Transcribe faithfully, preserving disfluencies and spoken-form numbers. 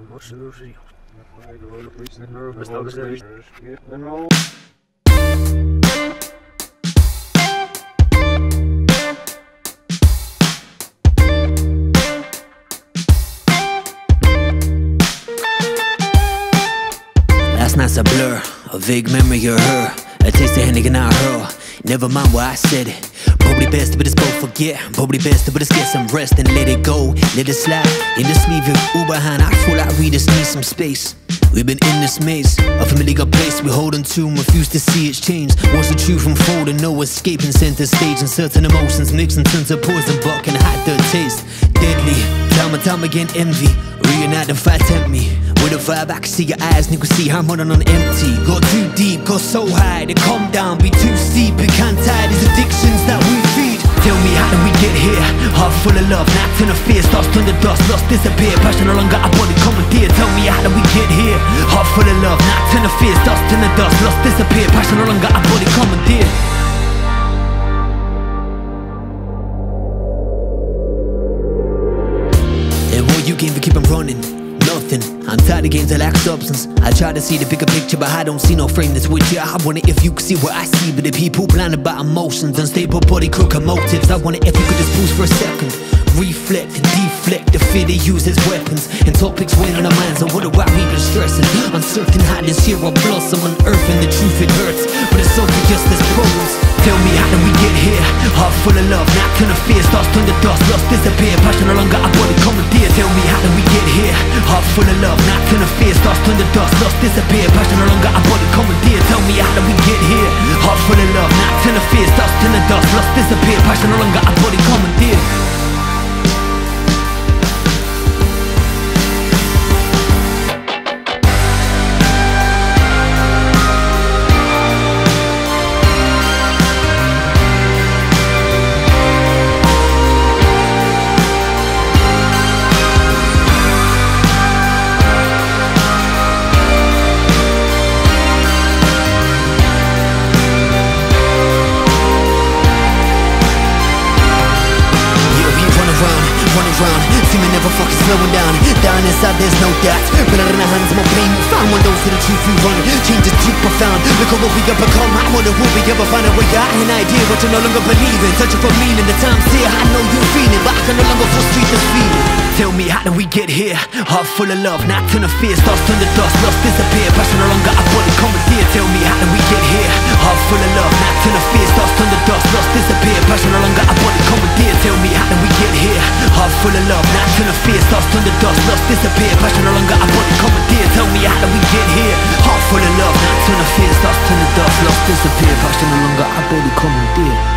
Last night's a blur, a vague memory of her, a taste of Hennigan out her. Never mind what I said it. Probably best but it's both forget. Probably best but it's get some rest and let it go. Let it slide in the sleeve of Uber hand. I feel like we just need some space. We've been in this maze, a familiar place we hold on to and refuse to see its change. Once the truth unfolding, no escaping center stage. And certain emotions mix and turn to poison but can hide the taste. Deadly, time and time again envy. Reunite the fight tempt me. With a vibe I can see your eyes and you can see how I'm running on empty. Go too deep, go so high, to calm down, be too steep. We can't tie these addictions that we feed. Tell me how did we get here? Heart full of love, not turn to fear. Starts turn to dust, lost, disappear. Passion no longer, our body commandeer. Tell me how did we get here? Heart full of love, not turn to fear. Starts turn to dust, lost, disappear. Passion no longer, our body commandeer. And what you gain for keep on running? Nothing. I'm tired of games that lack substance. I try to see the bigger picture, but I don't see no frame that's with you. I want it if you could see what I see, but the people blinded by emotions, unstable body, crooked motives. I want it if you could just pause for a second, reflect and deflect the fear they use as weapons, and topics weighing on our minds. And what about we've been stressing? Uncertain how this year will blossom, unearthing the truth it hurts, but it's obvious there's problems. Tell me how did we get here? Heart full of love, not turn to fear. Starts turn to dust, lost, disappear. Passion no longer, our body commandeer. Tell me how did we get here? Heart full of love, not turn to fear. Starts turn to dust, lost, disappear. Passion no longer, our body commandeer. Tell me how did we get here? Heart full of love, not turn to fear. Starts turn to dust, lost, disappear. Passion no longer, our body commandeer. See me never fucking slowing down. Down inside there's no doubt, but out in the hands more pain. We found one those for the truth we run. Change is too profound. Look at what we have become. I wonder will we ever find a way out. An idea what you no longer believe in. Searching for meaning. The time's here. I know you're feeling, but I can no longer frustrate this feeling. Tell me how did we get here? Heart full of love, not turn to fear. Starts turn to dust, lost, disappear. Passion no longer, our body commandeer. Tell me how did we get here? Heart full of love, not turn to fear. Starts turn to dust, lost, disappear. Passion no longer, our body commandeer. Tell me how did we get here? Heart full of love, not turn to fear. Starts turn to dust, lost, disappear. Passion no longer, our body commandeer. Tell me how did we get here? Heart full of love, not turn to fear. Starts turn to dust, lost, disappear. Passion no longer, our body commandeer.